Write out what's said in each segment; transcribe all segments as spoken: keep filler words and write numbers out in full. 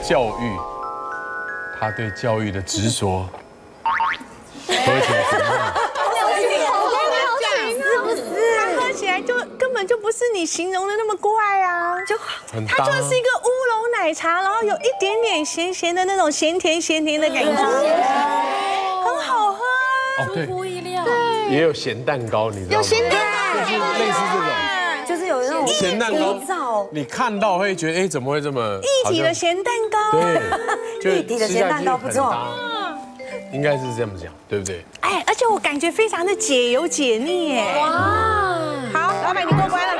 教育，他对教育的执着，喝起来怎么样？ 喝起来就根本就不是你形容的那么怪啊，就它就是一个乌龙奶茶，然后有一点点咸咸的那种咸甜咸甜的感觉，很好喝啊， 出乎意料。 对，也有咸蛋糕，你知道吗？ 有咸蛋糕， 就是类似这种。 就是有那种咸蛋糕，你看到会觉得哎，怎么会这么一体的咸蛋糕？ 对， 一体的咸蛋糕不错， 应该是这么讲，对不对？ 哎，而且我感觉非常的解油解腻耶！哇，好，老板你过关了。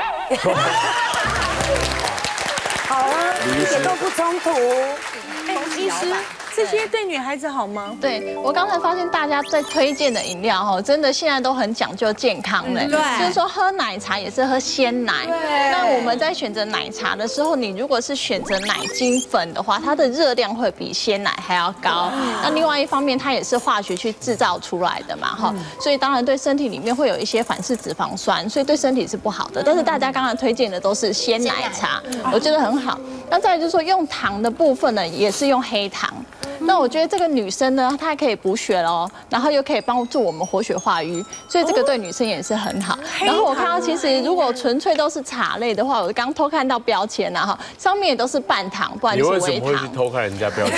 好啊，一点都不冲突。 哎，医师。 这些对女孩子好吗？ 对我刚才发现大家在推荐的饮料哈，真的现在都很讲究健康嘞。 对， 就是说喝奶茶也是喝鲜奶。对。那我们在选择奶茶的时候，你如果是选择奶精粉的话，它的热量会比鲜奶还要高。那另外一方面，它也是化学去制造出来的嘛哈，所以当然对身体里面会有一些反式脂肪酸，所以对身体是不好的。但是大家刚才推荐的都是鲜奶茶，我觉得很好。那再来就是说用糖的部分呢，也是用黑糖。 那我觉得这个女生呢，她还可以补血哦，然后又可以帮助我们活血化瘀，所以这个对女生也是很好。然后我看到其实如果纯粹都是茶类的话，我刚偷看到标签呐哈，上面也都是半糖，不然就是微糖。 你为什么会去偷看人家标签？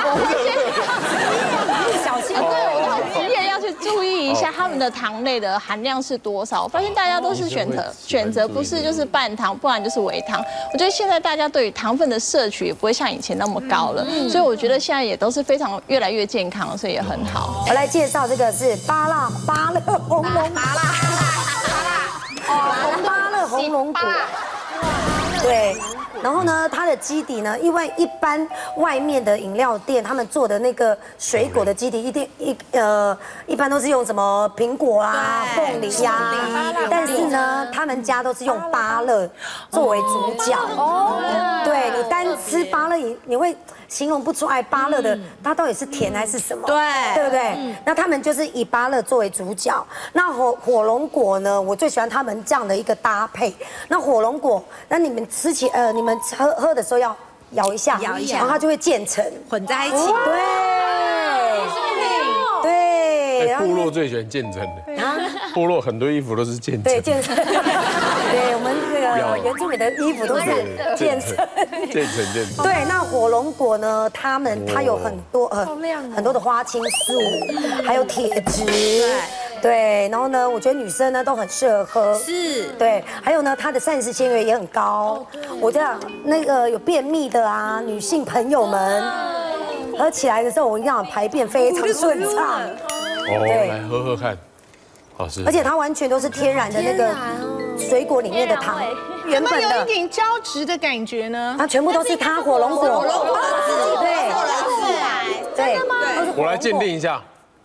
小心。 对，我很职业要去注意一下他们的糖类的含量是多少。我发现大家都是选择选择不是就是半糖，不然就是微糖。我觉得现在大家对于糖分的摄取也不会像以前那么高了，所以我觉得现在也都是非常越来越健康，所以也很好。 我来介绍这个是芭乐芭乐红龙芭乐，哦，红芭乐红龙果，对。 然后呢，它的基底呢，因为一般外面的饮料店他们做的那个水果的基底，一定一呃一般都是用什么苹果啊、凤梨呀，但是呢，他们家都是用芭乐作为主角。哦，对你单吃芭乐，你你会形容不出来芭乐的它到底是甜还是什么， 对， 对不对？那他们就是以芭乐作为主角。那火火龙果呢，我最喜欢他们这样的一个搭配。那火龙果，那你们吃起呃你。 们喝喝的时候要摇一下，摇一下，然后它就会渐层混在一起。 对，对。 对。部落最喜欢渐层的，部落很多衣服都是渐层。 对，渐层。对，我们这个原住民的衣服都是渐层。 渐层渐层。 对，那火龙果呢？它们它有很多呃很多的花青素，还有铁质。对。 对，然后呢，我觉得女生呢都很适合喝， 是， 对，还有呢，它的膳食纤维也很高。我这样那个有便秘的啊，女性朋友们喝起来的时候，我跟你讲排便非常顺畅。 哦，来喝喝看，好吃。 而且它完全都是天然的那个水果里面的糖， 原本有一点胶质的感觉呢。 它全部都是它火龙果， 火龙果自己对， 对，真的吗？ 我来鉴定一下。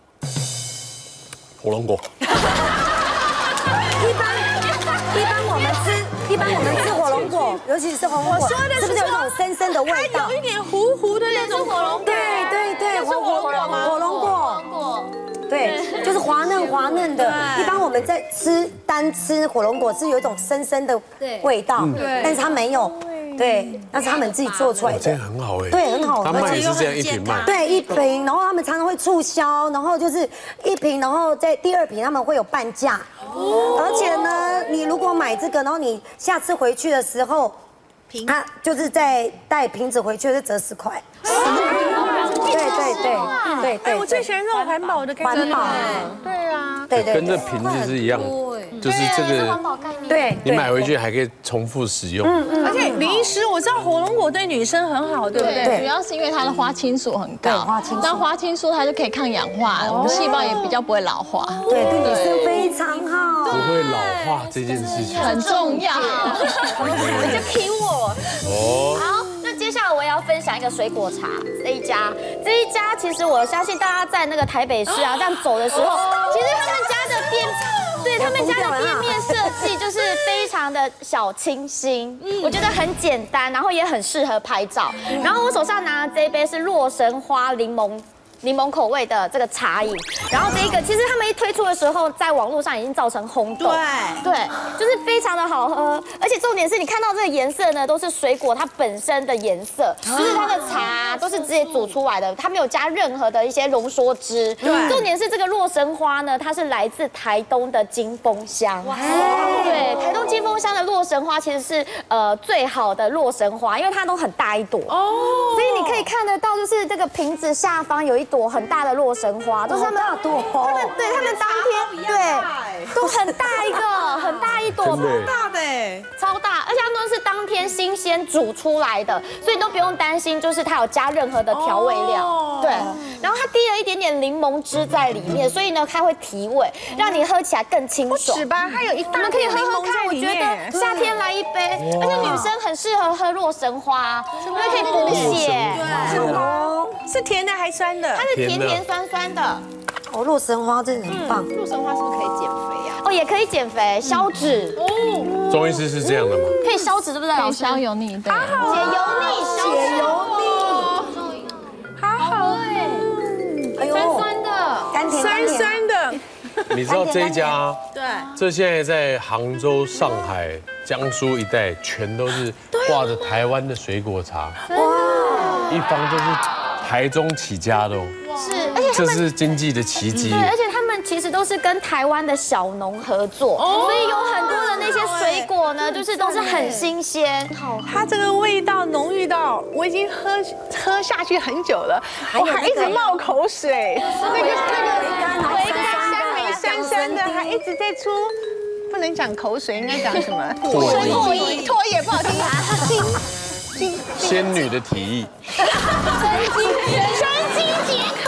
火龙果。 一般一般我们吃，一般我们吃火龙果，尤其是红果， 我说的是不是有一种深深的味道？ 它有一点糊糊的那种火龙果。 对对对， 火龙果吗？ 火龙果。对，就是滑嫩滑嫩的。一般我们在吃单吃火龙果是有一种深深的味道，但是它没有。 对，那是他们自己做出来的， 这样很好哎。 对，很好， 他卖是这样一瓶卖。 对，一瓶，然后他们常常会促销，然后就是一瓶，然后在第二瓶他们会有半价。哦。而且呢，你如果买这个，然后你下次回去的时候，它就是在带瓶子回去是折十块。对对对对对。 哎，我最喜欢这种环保的感觉。 环保。 对啊。 对对。 跟这瓶子是一样。 就是这个， 对， 你买回去还可以重复使用。嗯嗯。而且林医师，我知道火龙果对女生很好，对不对？ 主要是因为它的花青素很高， 花青素， 那花青素它就可以抗氧化，我们细胞也比较不会老化。 对，对女生非常好。 不会老化这件事情很重要。 你就听我。哦。好，那接下来我也要分享一个水果茶这一家，这一家其实我相信大家在那个台北市啊这样走的时候，其实他们家的店。 对他们家的店面设计就是非常的小清新，我觉得很简单，然后也很适合拍照。然后我手上拿的这一杯是洛神花柠檬柠檬口味的这个茶饮。然后这一个其实他们一推出的时候，在网络上已经造成轰动，对对，就是非常的好喝，而且重点是你看到这个颜色呢，都是水果它本身的颜色，就是它的茶都是直接煮出来的，它没有加任何的一些浓缩汁。对，重点是这个洛神花呢，它是来自台东的金峰乡。哇，对，台东金峰乡的洛神花其实是呃最好的洛神花，因为它都很大一朵哦，所以你可以看得到，就是这个瓶子下方有一朵很大的洛神花，都是他们大朵， 他们对他们当天对都很大一个，很大一朵， 超大的哎， 超大，而且它们都是当天新鲜煮出来的，所以都不用担心，就是它有加任何的调味料，对，然后它滴了一点点柠檬汁在里面，所以呢它会提味，让你喝起来更清爽。 不止吧，它有一大你们可以喝喝看，我觉得夏天来一杯，而且女生很适合喝洛神花，因为可以补血。 对，是甜的还酸的？ 它是甜甜酸酸的。 哦，洛神花真的很棒。 洛神花是不是可以减肥啊？ 哦，也可以减肥、消脂。哦， 中医师是这样的吗？ 可以消脂，对不对？ 可以消油腻，对。 解油腻， 解油腻，好好哎，哎呦，酸酸的， 甘甜酸酸的。 你知道这一家？对，这现在在杭州、上海、江苏一带，全都是挂着台湾的水果茶。哇，一方都是台中起家的哦。 是，而且这是经济的奇迹。 对，而且他们其实都是跟台湾的小农合作，所以有很多的那些水果呢，就是都是很新鲜。 它这个味道浓郁到我已经喝喝下去很久了，我还一直冒口水。那个那个回甘香梅酸酸的，还一直在出。不能讲口水，应该讲什么？ 唾液， 唾液不好听啊。 仙女的体液。 生津解渴，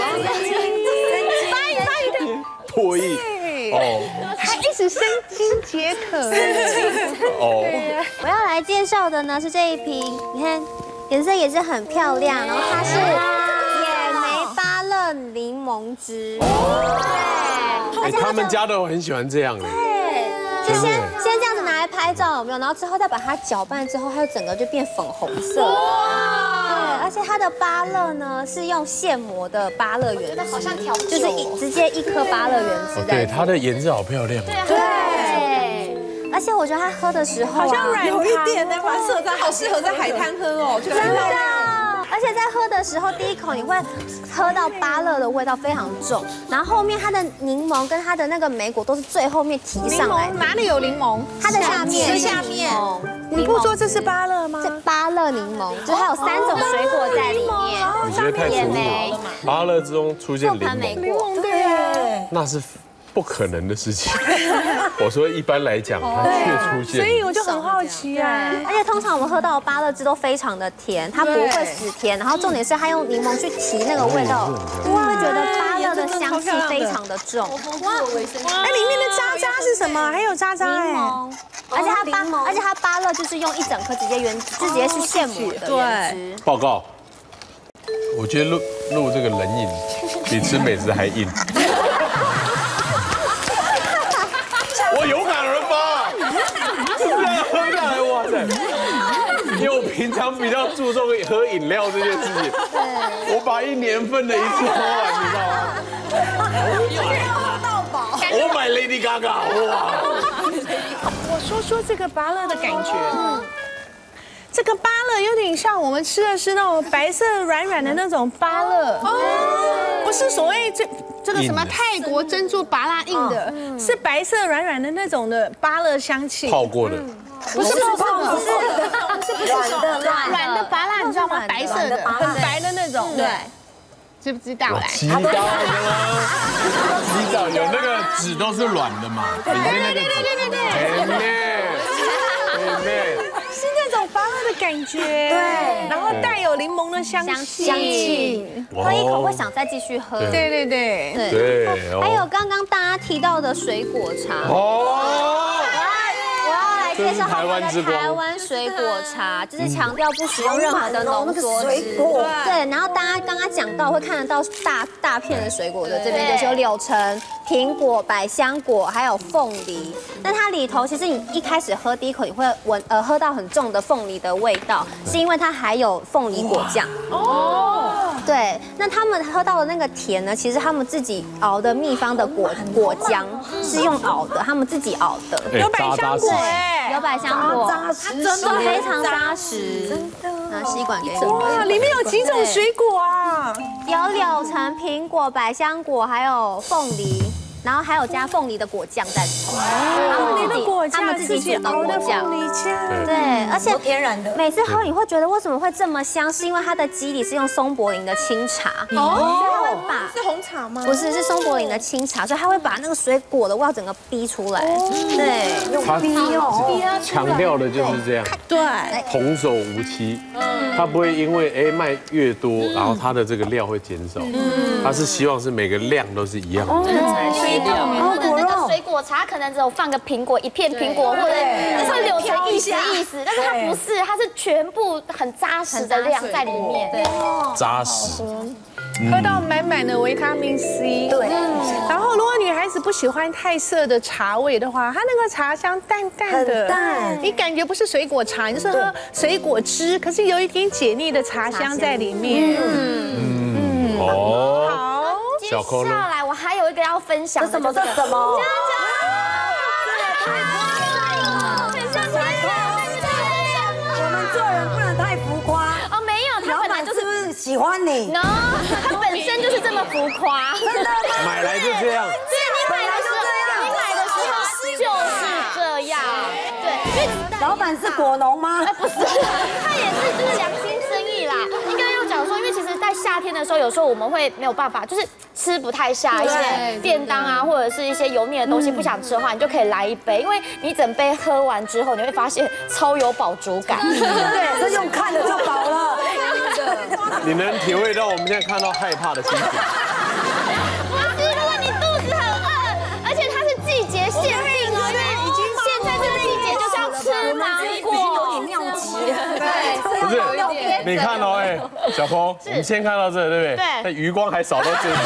发音发音的唾液。哦。 还一直生津解渴。 哦。 我要来介绍的呢是这一瓶，你看颜色也是很漂亮，然后它是野莓芭乐柠檬汁。 哎，他们家的我很喜欢这样的。 就先先这样子拿来拍照，有没有？然后之后再把它搅拌之后，它就整个就变粉红色。对，而且它的芭乐呢是用现磨的芭乐原汁， 好像调酒， 就是一直接一颗芭乐原汁在。 对，它的颜色好漂亮。 对，而且我觉得它喝的时候好像软有一点呢，蛮适合在好适合在海滩喝哦， 真的。而且在喝的时候，第一口你会喝到芭乐的味道非常重，然后后面它的柠檬跟它的那个莓果都是最后面提上来。 哪里有柠檬？ 它的下面是下面。你不说这是芭乐吗？ 这芭乐柠檬，就是它有三种水果在里面。 你觉得太粗鲁了？芭乐之中出现柠檬， 对， 那是不可能的事情。我说一般来讲，它却出现， 所以我就很好奇啊。 而且通常我们喝到的芭乐汁都非常的甜，它不会死甜，然后重点是它用柠檬去提那个味道，哇，会觉得芭乐的香气非常的重。 哇，哎，里面的渣渣是什么？还有渣渣哎。 而且它芭，而且它芭乐就是用一整颗直接原，就直接去现磨的原汁。 报告，我觉得录录这个冷饮比吃美食还硬。我有感而发，就这样喝下来，哇塞！因为我平常比较注重喝饮料这件事情，我把一年份的一次喝完，你知道吗？喝到饱。我买 Lady Gaga， 哇！ 我说说这个芭乐的感觉。这个芭乐有点像我们吃的是那种白色软软的那种芭乐，哦，不是所谓这这个什么泰国珍珠芭乐硬的，是白色软软的那种的芭乐香气。 泡过的， 不是泡过的， 不是不是不是软的软的芭乐，你知道吗？白色的，很白的那种，对。知不知道？来， 知道的吗？知道有那个纸都是软的嘛，里面那个纸，对对对对对。 是那种芭乐的感觉，对，然后带有柠檬的香气， 香气，喝一口会想再继续喝。 对对对对对。 还有刚刚大家提到的水果茶哦。 介绍他们的台湾水果茶，就是强调不使用任何的浓缩汁。对，然后大家刚刚讲到会看得到大大片的水果的，这边就是有柳橙、苹果、百香果，还有凤梨。那它里头其实你一开始喝第一口，你会闻呃喝到很重的凤梨的味道，是因为它还有凤梨果酱。哦。 对，那他们喝到的那个甜呢，其实他们自己熬的秘方的果果浆是用熬的，他们自己熬的， 有百香果哎， 有百香果， 扎实， 真的非常扎实。真的，拿吸管给你。 哇，里面有几种水果啊？ 有柳橙、苹果、百香果，还有凤梨。然后还有加凤梨的果酱在里头， 凤梨的果酱， 他们自己熬的凤梨酱， 对，而且天然的。 每次喝你会觉得为什么会这么香，是因为它的基底是用松柏林的清茶，哦，它会把是红茶吗？ 不是，是松柏林的清茶，所以它会把那个水果的味道整个逼出来，对， 他逼哦， 强调的就是这样， 对， 童叟无欺，他不会因为哎卖越多，然后它的这个料会减少，他是希望是每个量都是一样的。 或者那个水果茶可能只有放个苹果一片苹果，或者会柳橙意思意思，但是它不是，它是全部很扎实的量在里面，对， 扎实。 喝到满满的维他命 C。对。然后，如果女孩子不喜欢太涩的茶味的话，它那个茶香淡淡的， 淡， 你感觉不是水果茶，你就是喝水果汁，可是有一点解腻的茶香在里面。嗯嗯。哦。 好。 接下来我还有一个要分享， 什么？这什么？ 很像太我们做人不能太浮夸哦，没有，他本来就是不是喜欢你 ，no， 他本身就是这么浮夸， 真的吗？ 买来就这样。 对，你买的时候，你买的时候就是这样，对，因为老板是果农吗？ 不是，他也是就是良心生意啦。应该要讲说，因为其实，在夏天的时候，有时候我们会没有办法，就是吃不太下一些便当啊，或者是一些油腻的东西，不想吃的话，你就可以来一杯，因为你整杯喝完之后，你会发现超有饱足感。 对，这用看的就饱了。 你能体会到我们现在看到害怕的心情。 不是，如果你肚子很饿，而且它是季节限定哦，因为已经现在这个季节就是要吃芒果， 有点尿急了。 对， 不是，你看哦，哎，小鹏，我们先看到这，对不对？ 对。 那余光还扫到这里。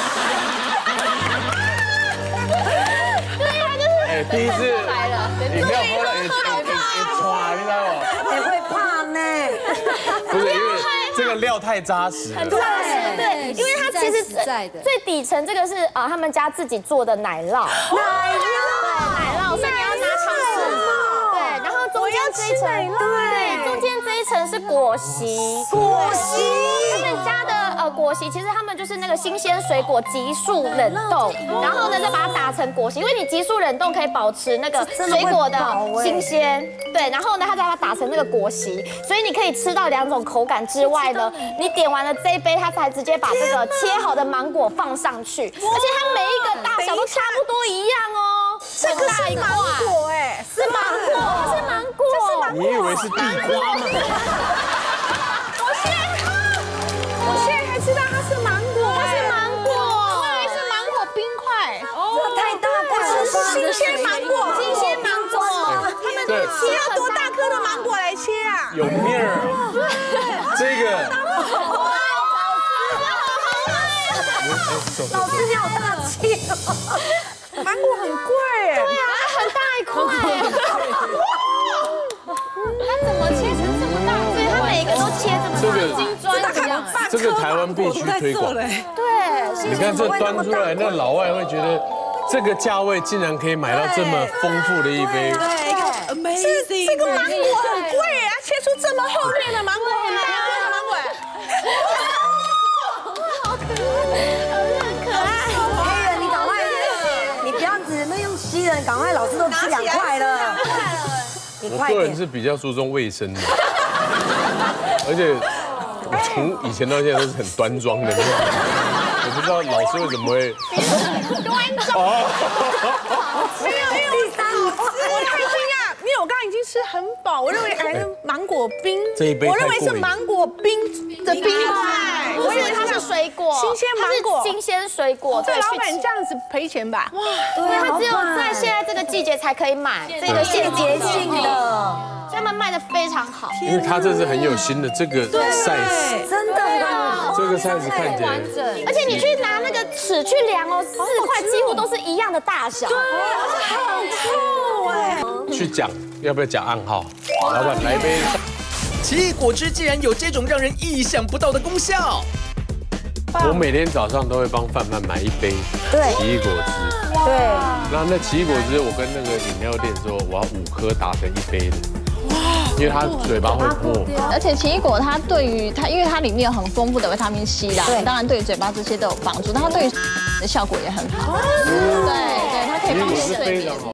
对呀，就是。 哎，第一次饮料喝了也也也喘，你知道吗？ 你会怕呢？ 不是，因为这个料太扎实了。 对对，因为它其实最底层这个是啊，他们家自己做的奶酪。 奶酪， 奶酪，所以你要拿汤匙。对，然后中间这一层，对，中间这一层是果昔。 果昔， 他们家的呃果昔，其实他们就是那个新鲜水果急速冷冻，然后呢再把它打成果昔，因为你急速冷冻可以保持那个水果的新鲜。对，然后呢，它再把它打成那个果昔，所以你可以吃到两种口感之外呢，你点完了这一杯，它才直接把这个切好的芒果放上去，而且它每一个大小都差不多一样哦。 这个是芒果哎， 是芒果，是芒果，这是芒果。 你以为是地瓜吗？ 我现在看，我现在才知道它是芒果， 它是芒果， 我以为是芒果冰块。 哦，太大块了， 新鲜芒果， 新鲜芒果，他们就是切要多大颗的芒果来切啊？ 有面儿，这个。 老师你好大气哦， 芒果很贵哎。 对啊，很大一块。它怎么切成这么大？所以它每一个都切这么大，金砖一样。 这个台湾必须推广。 对， 你看这端出来，那老外会觉得这个价位竟然可以买到这么丰富的一杯。 这这个芒果很贵啊，切出这么厚片的芒果，很大颗的芒果。 好可爱，很可爱。 黑人，你赶快，你不要只能用吸人，赶快，老师都吃两块了。 我个人是比较注重卫生的，而且我从以前到现在都是很端庄的。我不知道老师为什么会端庄。没有，因为第三，我太惊讶，因为我刚刚已经吃很饱，我认为还是芒果冰， 这一杯我认为是芒果冰的冰块， 我以为它是水果， 新鲜芒果， 新鲜水果。 对，老板这样子赔钱吧？哇， 因为它只有在现在这个季节才可以买，这个季节性的， 所以他们卖的非常好。 因为它这是很有心的这个 size， 真的， 这个 size 看起来， 而且你去拿那个尺去量哦，四块几乎都是一样的大小。对， 好臭哎！ 去讲要不要讲暗号？老板来一杯。 奇异果汁竟然有这种让人意想不到的功效， 我每天早上都会帮范范买一杯奇异果汁。 对。 然后那奇异果汁，我跟那个饮料店说，我要五颗打成一杯的。因为它嘴巴会破， 而且奇异果它对于它，因为它里面有很丰富的维他命 C 啦，当然对于嘴巴这些都有帮助，但它对于的效果也很好。对对，它可以帮助睡眠。